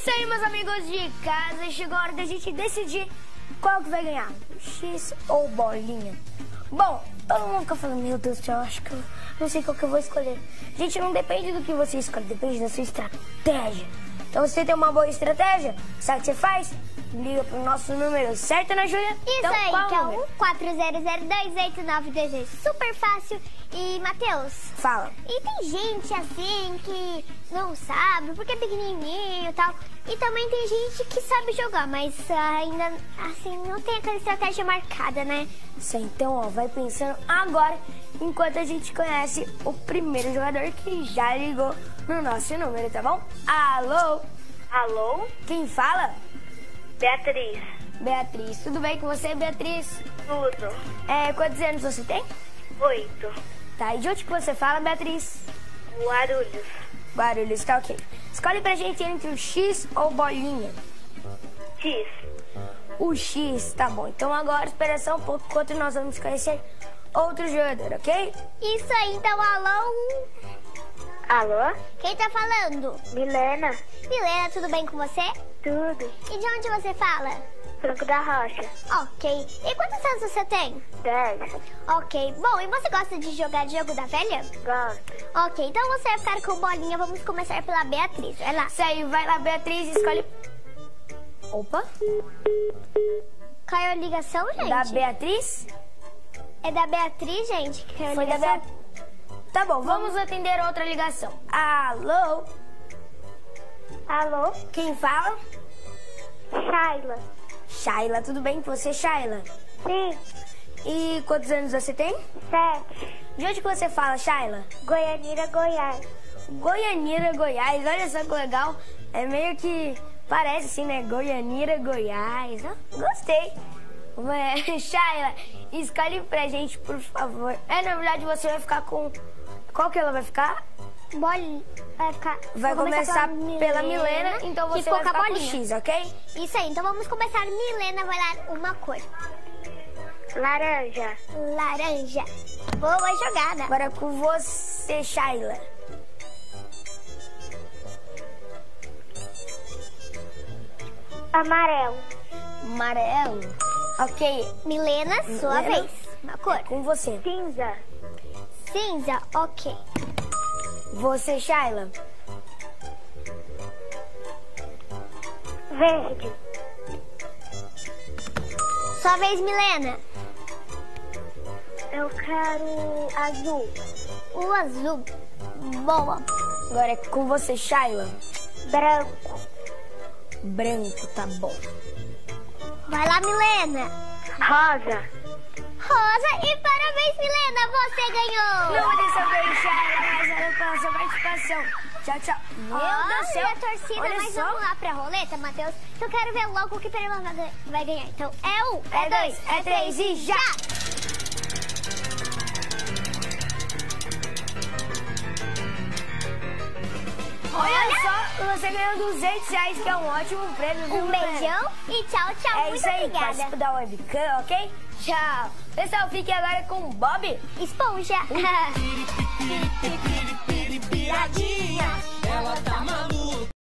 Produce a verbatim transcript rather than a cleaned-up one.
isso aí, meus amigos de casa. Chegou a hora da gente decidir qual que vai ganhar, X ou bolinha. Bom, todo mundo fica falando, meu Deus do céu, acho que eu não sei qual que eu vou escolher. Gente, não depende do que você escolhe, depende da sua estratégia. Então, se você tem uma boa estratégia, sabe o que você faz? Liga pro nosso número, certo, né, Júlia? Isso então, aí, qual que é número? o quatro zero zero dois oito nove dois oito. Super fácil. E, Matheus, Fala. e tem gente assim que não sabe, porque é pequenininho e tal. E também tem gente que sabe jogar, mas ainda, assim, não tem aquela estratégia marcada, né? Sim, então, ó, vai pensando agora, enquanto a gente conhece o primeiro jogador que já ligou no nosso número, tá bom? Alô? Alô? Quem fala? Beatriz. Beatriz. Tudo bem com você, Beatriz? Tudo. É, quantos anos você tem? Oito. Tá, e de onde que você fala, Beatriz? Guarulhos. Guarulhos, tá ok. Escolhe pra gente entre o X ou bolinha. X. O X, tá bom. Então agora espera só um pouco enquanto nós vamos conhecer outro jogador, ok? Isso aí, então, alô? Alô? Quem tá falando? Milena. Milena, tudo bem com você? Tudo. E de onde você fala? Franco da Rocha. Ok. E quantos anos você tem? Dez. Ok. Bom, e você gosta de jogar jogo da velha? Gosto. Ok, então você vai ficar com bolinha. Vamos começar pela Beatriz. Vai lá. Isso aí, vai lá, Beatriz, escolhe... Opa, Caiu a ligação, gente? da Beatriz? É da Beatriz, gente, que caiu a Foi da ligação? Beatriz. Tá bom, vamos atender outra ligação. Alô? Alô? Quem fala? Shaila. Shaila, tudo bem com você, Shaila? Sim. E quantos anos você tem? Sete. De onde que você fala, Shaila? Goianira, Goiás. Goianira, Goiás. Olha só que legal. É meio que parece assim, né? Goianira, Goiás. Ah, gostei. É, Shaila, escolhe pra gente, por favor. É, na verdade, você vai ficar com... Qual que ela vai ficar? Bolinha. Vai ficar... Vai vou começar pela pela Milena, então que você ficou vai com a ficar com o bolinha. X, ok? Isso aí, então vamos começar. Milena vai dar uma cor. Laranja. Laranja. Boa jogada. Agora com você, Shaila. Amarelo. Amarelo. Ok, Milena, sua Milena. vez. Uma cor. com você. Cinza. Cinza, ok. Você, Shaila. Verde. Sua vez, Milena. Eu quero azul. O azul. Boa. Agora é com você, Shaila. Branco. Branco, tá bom. Vai lá, Milena. Rosa. Rosa e parabéns, Milena. Você ganhou. Não dessa vez, Shaila, mas era pela sua participação. Tchau, tchau. Meu Deus do céu. Olha a torcida, Olha mas só. vamos lá pra roleta, Matheus. Que eu quero ver logo o que Pereira vai vai ganhar. Então, é um, é, É dois, dois, é três e já. Olha só, você ganhou duzentos reais, que é um ótimo prêmio. viu, Um Milena? beijão e tchau, tchau. É Muito isso aí, obrigada. participa da webcam, ok? Tchau. Pessoal, fique agora com o Bob. Esponja. Piradinha, ela tá maluca.